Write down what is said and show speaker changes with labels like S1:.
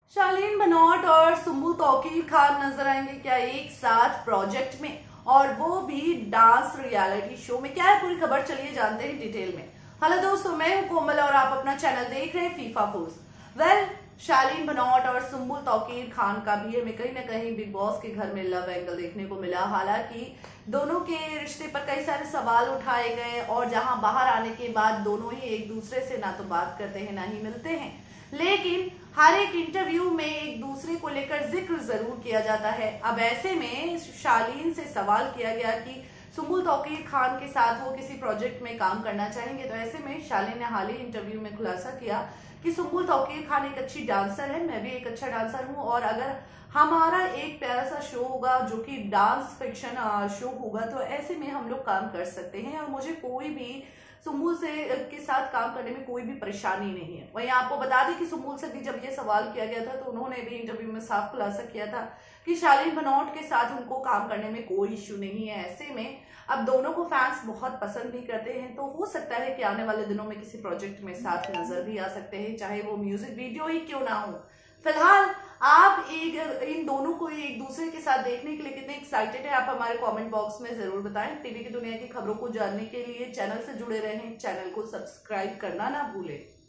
S1: शालीन भनोट और सुम्बू तौकीर खान नजर आएंगे क्या एक साथ प्रोजेक्ट में, और वो भी डांस रियलिटी शो में। क्या है पूरी खबर, चलिए जानते हैं डिटेल में। हेलो दोस्तों, मैं हूं कोमल और आप अपना चैनल देख रहे हैं फीफा फूड्स। शालीन भनोट और सुम्बू तौकीर खान का भी हमें कहीं ना कहीं बिग बॉस के घर में लव एंगल देखने को मिला। हालांकि दोनों के रिश्ते पर कई सारे सवाल उठाए गए और जहां बाहर आने के बाद दोनों ही एक दूसरे से ना तो बात करते हैं ना ही मिलते हैं, लेकिन हर एक इंटरव्यू में एक दूसरे को लेकर जिक्र जरूर किया जाता है। अब ऐसे में शालीन से सवाल किया गया कि सुम्बू तौकीर खान के साथ वो किसी प्रोजेक्ट में काम करना चाहेंगे, तो ऐसे में शालीन ने हाल ही इंटरव्यू में खुलासा किया कि सुम्बू तौकीर खान एक अच्छी डांसर है, मैं भी एक अच्छा डांसर हूँ, और अगर हमारा एक प्यारा सा शो होगा जो कि डांस फिक्शन शो होगा तो ऐसे में हम लोग काम कर सकते हैं और मुझे कोई भी सुम्बू से के साथ काम करने में कोई भी परेशानी नहीं है। वहीं आपको बता दें कि सुम्बू से भी जब ये सवाल किया गया था तो उन्होंने भी इंटरव्यू में साफ खुलासा किया था कि शालीन भनोट के साथ उनको काम करने में कोई इश्यू नहीं है। ऐसे में अब दोनों को फैंस बहुत पसंद भी करते हैं, तो हो सकता है कि आने वाले दिनों में किसी प्रोजेक्ट में साथ नजर भी आ सकते हैं, चाहे वो म्यूजिक वीडियो ही क्यों ना हो। फिलहाल आप इन दोनों को एक दूसरे के साथ देखने के लिए कितने एक्साइटेड है, आप हमारे कमेंट बॉक्स में जरूर बताएं। टीवी की दुनिया की खबरों को जानने के लिए चैनल से जुड़े रहें, चैनल को सब्सक्राइब करना ना भूलें।